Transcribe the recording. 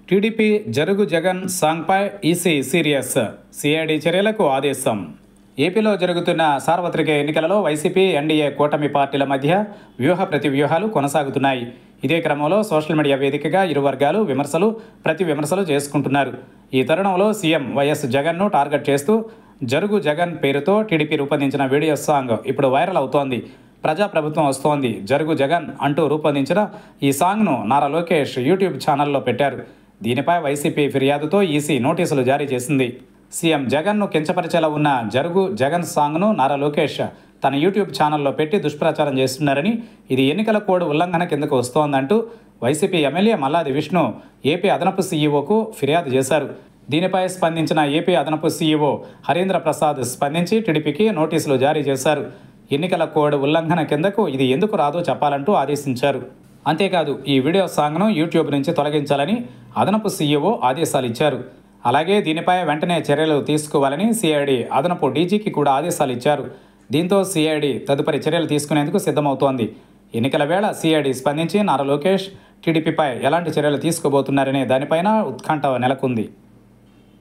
TDP జరుగు జగన్ సాంగ్పై EC serious, CID చర్యలకు ఆదేశం. ఏపీలో జరుగుతున్న సార్వత్రిక ఎన్నికలలో వైసీపీ, ఎన్డీఏ కూటమి పార్టీల మధ్య వ్యూహ ప్రతివ్యూహాలు కొనసాగుతున్నాయి. ఇదే క్రమంలో సోషల్ మీడియా వేదికగా ఇరు వర్గాలు ప్రతి విమర్శలు చేసుకుంటున్నారు. ఈ తరుణంలో సీఎం వైఎస్ జగన్ను టార్గెట్ చేస్తూ జరుగు జగన్ పేరుతో టీడీపీ రూపొందించిన వీడియో సాంగ్ ఇప్పుడు వైరల్ అవుతోంది. ప్రజాప్రభుత్వం వస్తోంది, జరుగు జగన్ అంటూ రూపొందించిన ఈ సాంగ్ను నారా లోకేష్ యూట్యూబ్ ఛానల్లో పెట్టారు. దీనిపై వైసీపీ ఫిర్యాదుతో ఈసీ నోటీసులు జారీ చేసింది. సీఎం జగన్ను కించపరిచేలా ఉన్న జరుగు జగన్ సాంగ్ను నారా లోకేష్ తన యూట్యూబ్ ఛానల్లో పెట్టి దుష్ప్రచారం చేస్తున్నారని, ఇది ఎన్నికల కోడ్ ఉల్లంఘన కిందకు వస్తోందంటూ వైసీపీ ఎమ్మెల్యే మల్లాది విష్ణు ఏపీ అదనపు సీఈఓకు ఫిర్యాదు చేశారు. దీనిపై స్పందించిన ఏపీ అదనపు సీఈఓ హరీంద్ర ప్రసాద్ స్పందించి టీడీపీకి నోటీసులు జారీ చేశారు. ఎన్నికల కోడ్ ఉల్లంఘన కిందకు ఇది ఎందుకు రాదో చెప్పాలంటూ ఆదేశించారు. అంతేకాదు, ఈ వీడియో సాంగ్ను యూట్యూబ్ నుంచి తొలగించాలని అదనపు సీఈఓ ఆదేశాలు ఇచ్చారు. అలాగే దీనిపై వెంటనే చర్యలు తీసుకోవాలని సిఐడి అదనపు డీజీకి కూడా ఆదేశాలు ఇచ్చారు. దీంతో సిఐడి తదుపరి చర్యలు తీసుకునేందుకు సిద్ధమవుతోంది. ఎన్నికల వేళ సిఐడి స్పందించి నారా లోకేష్ టీడీపీపై ఎలాంటి చర్యలు తీసుకోబోతున్నారనే దానిపైన ఉత్కంఠ నెలకొంది.